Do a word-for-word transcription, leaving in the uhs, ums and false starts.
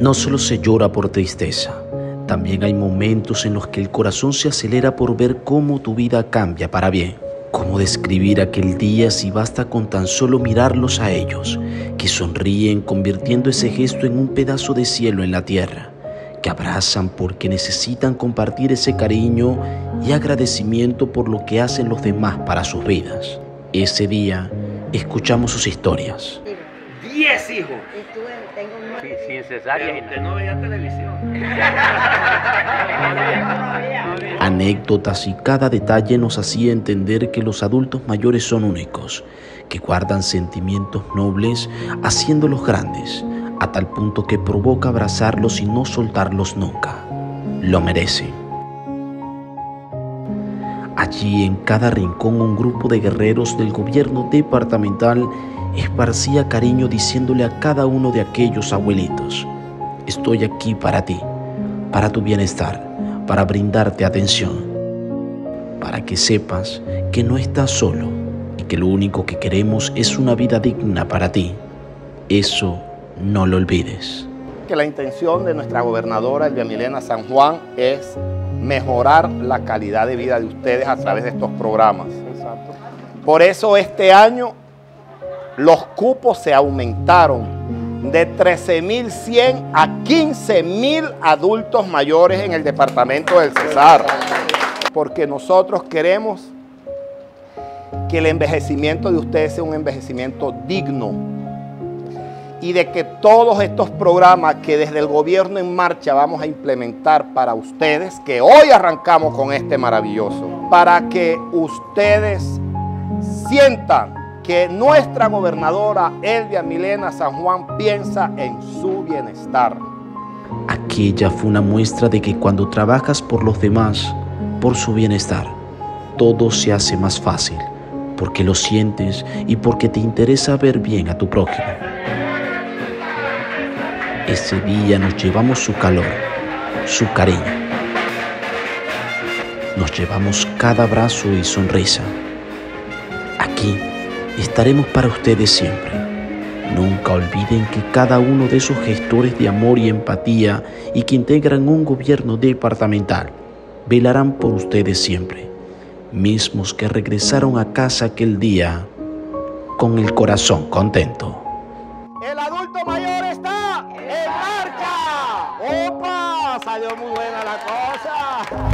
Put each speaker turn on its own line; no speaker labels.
No solo se llora por tristeza, también hay momentos en los que el corazón se acelera por ver cómo tu vida cambia para bien. ¿Cómo describir aquel día si basta con tan solo mirarlos a ellos, que sonríen convirtiendo ese gesto en un pedazo de cielo en la tierra, que abrazan porque necesitan compartir ese cariño y agradecimiento por lo que hacen los demás para sus vidas? Ese día escuchamos sus historias.
Diez hijos.
Y tú tengo nueve.
Sí, sin cesárea. Y usted no veía televisión.
Anécdotas y cada detalle nos hacía entender que los adultos mayores son únicos, que guardan sentimientos nobles, haciéndolos grandes, a tal punto que provoca abrazarlos y no soltarlos nunca. Lo merecen. Allí, en cada rincón, un grupo de guerreros del gobierno departamental esparcía cariño diciéndole a cada uno de aquellos abuelitos: estoy aquí para ti, para tu bienestar, para brindarte atención, para que sepas que no estás solo y que lo único que queremos es una vida digna para ti. Eso no lo olvides.
Que la intención de nuestra gobernadora Elvia Milena San Juan es mejorar la calidad de vida de ustedes a través de estos programas. Exacto. Por eso este año los cupos se aumentaron de trece mil cien a quince mil adultos mayores en el departamento del Cesar. Porque nosotros queremos que el envejecimiento de ustedes sea un envejecimiento digno. Y de que todos estos programas que desde el gobierno en marcha vamos a implementar para ustedes, que hoy arrancamos con este maravilloso, para que ustedes sientan que nuestra gobernadora Elvia Milena San Juan piensa en su bienestar.
Aquella fue una muestra de que cuando trabajas por los demás, por su bienestar, todo se hace más fácil, porque lo sientes y porque te interesa ver bien a tu prójimo. Ese día nos llevamos su calor, su cariño. Nos llevamos cada abrazo y sonrisa. Aquí estaremos para ustedes siempre. Nunca olviden que cada uno de esos gestores de amor y empatía y que integran un gobierno departamental velarán por ustedes siempre, mismos que regresaron a casa aquel día con el corazón contento.
El adulto mayor está en marcha. ¡Opa! Salió muy buena la cosa.